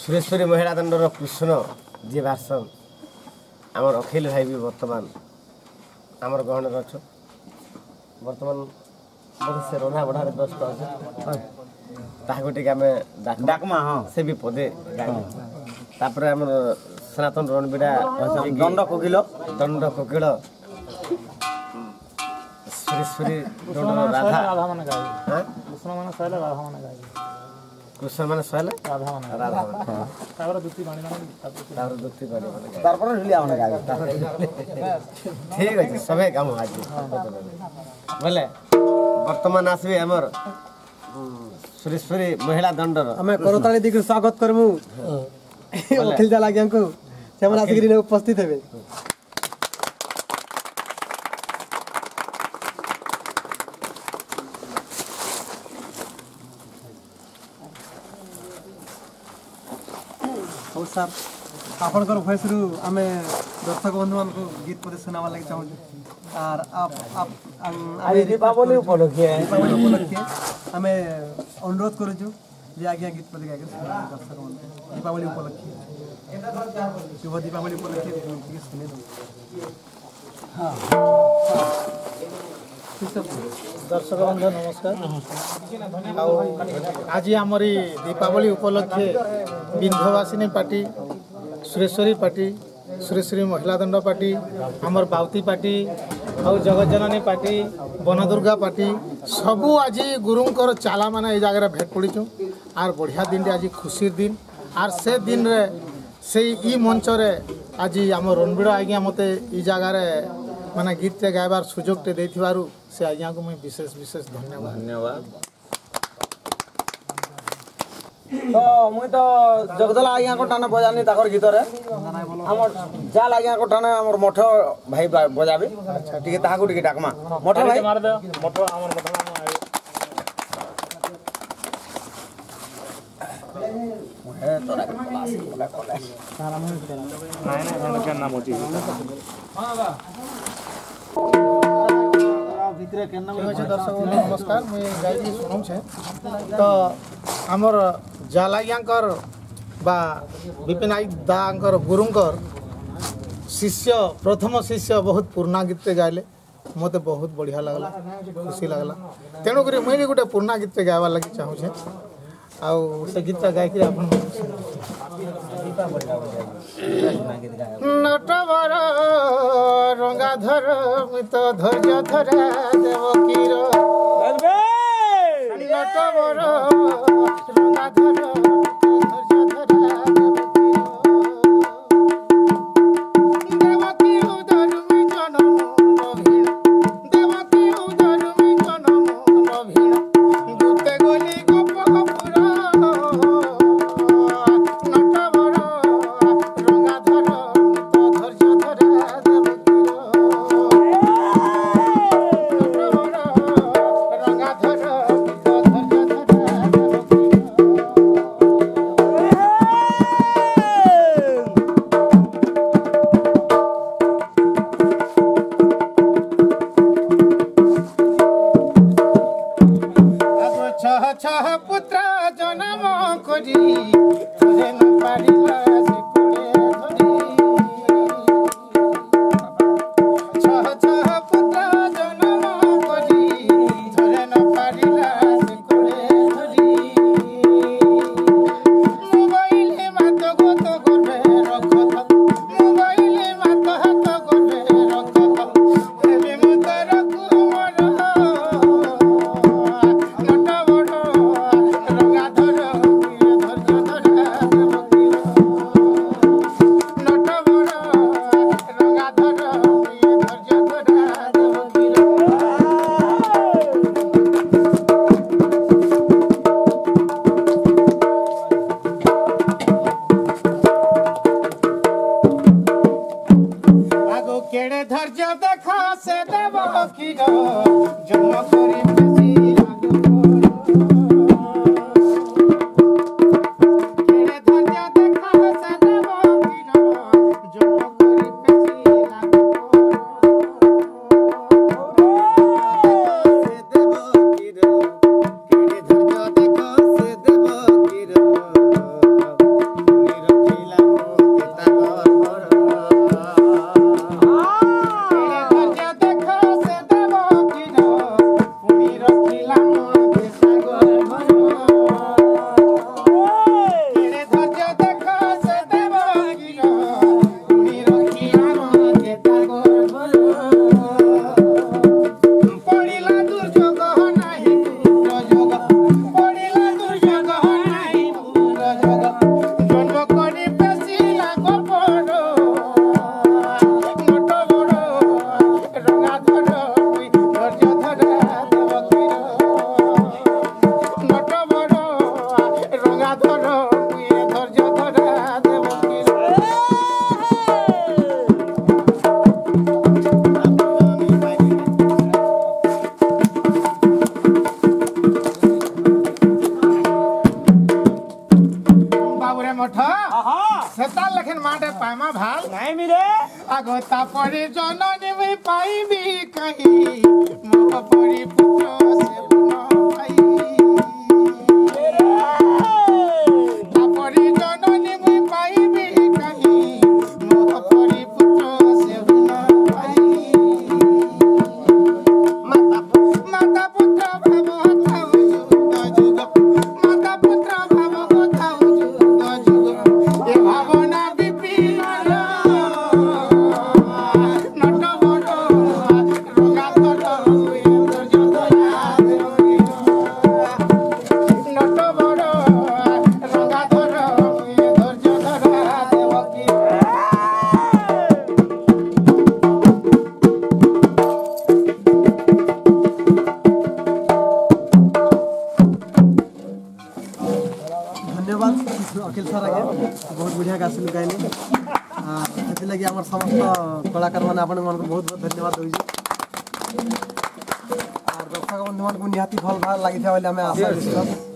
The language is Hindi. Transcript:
सुरेश्वरी महिला दंडर कृष्ण जी भाषण आमर अखिल भाई भी वर्तमान आमर गहन अच्छ बर्तमान बोधे से रंधा बढ़ार व्यस्त अच्छे ताको टिके आमे डाकमा हाँ से भी पदे तापर आमर सनातन रणबीड़ा दंड कोकिल सुरेश्वरी राधा मन गाय कृष्ण मन सैले राधा मन गाय कृष्ण माने सैले राधा माने तापर दुती पानी माने तापर ढुलिया माने गाय ठीक अछि सबे काम आज बोले वर्तमान आसबे हमर सुरेश्वरी महिला दंडर हमें करताली दिख स्वागत करमु अखिल जाला को सेमन आसिगिरी उपस्थित हेबे और सर आपनकर वॉइस रु आमे दर्शक बंधु मान को गीत पदे सुनावा लागि चाहू और आप आज दीपावली उपलक्षे हमें अनुरोध करू छु जे आज्ञा गीत पदे गाके दर्शक बंधु दीपावली उपलक्षे शुभ दीपावली उपलक्षे ठीक सुने दो हां दर्शक बंधु नमस्कार आज आमरी दीपावली उपलक्षे विंध्यवासिनी पार्टी सुरेश्वरी पार्टी सुरेश्वरी महिला दंड पार्टी आमर बाउती पार्टी और जगतजननी पार्टी बनदुर्गा पार्टी सबू आज गुरुंकर चाला माने ए जगह भेट पड़ीचु आर बढ़िया दिन आज खुशी दिन आर से दिन रे से ई मंच रे आज आम रणबीड़ा आज्ञा मते ई जगह रे माने गीत रे गायबार सुजोग टे देथिबारु से आज्ञा को मैं विशेष विशेष धन्यवाद तो मुई तो जगदला आज्ञा को टाना बजानी ताकर गीत रे हमर जाल आज्ञा को टाना हमर मठ भाई बजाबे अच्छा ठीक है ताहाको टिके डाकमा मठ भाई मार दे मठ हमर मठ है तोरा के क्लास बोला कॉलेज सारा मन नहीं क्या नाम होची हां बा भितरे केना दर्शक नमस्कार मुई गायत्री सुनम छे तो हमर जालायांकर बा विपिन आई दांकर गुरुंकर शिष्य प्रथम शिष्य बहुत पुराना गीत गाइले मते बहुत बढ़िया लगला खुशी लगला तेणु करी मुई भी गोटे पुराना गीत गायबा लगी चाहू छे आउ से गीत गाय के अपन नटवर रंगाधर मित धैर्य धरा देवकीर नटवर रंगाधर सेता लेकिन माटे पाइमा भाल नहीं मिले आगो तापरी जननी भी पाइबी कहीं मोह परी पुत्र से न पाई तापरी जननी भी पाइबी कहीं मोह परी पुत्र से न पाई माता पुत्र भाव थाउ जुग जुग माता पुत्र भाव थाउ जुग जुग ए भावना विपिन नट बड़ रंगा तर नट बड़ रंगा तर धैर्य धरा देवकी धन्यवाद अखिल सर आगे बहुत बढ़िया गास गाइले से लगी आम समस्त कलाकार मैंने आपण मन बहुत बहुत धन्यवाद दूँ और दर्शक बंधु मान निहाती भल भाव लगी आशा विश्वास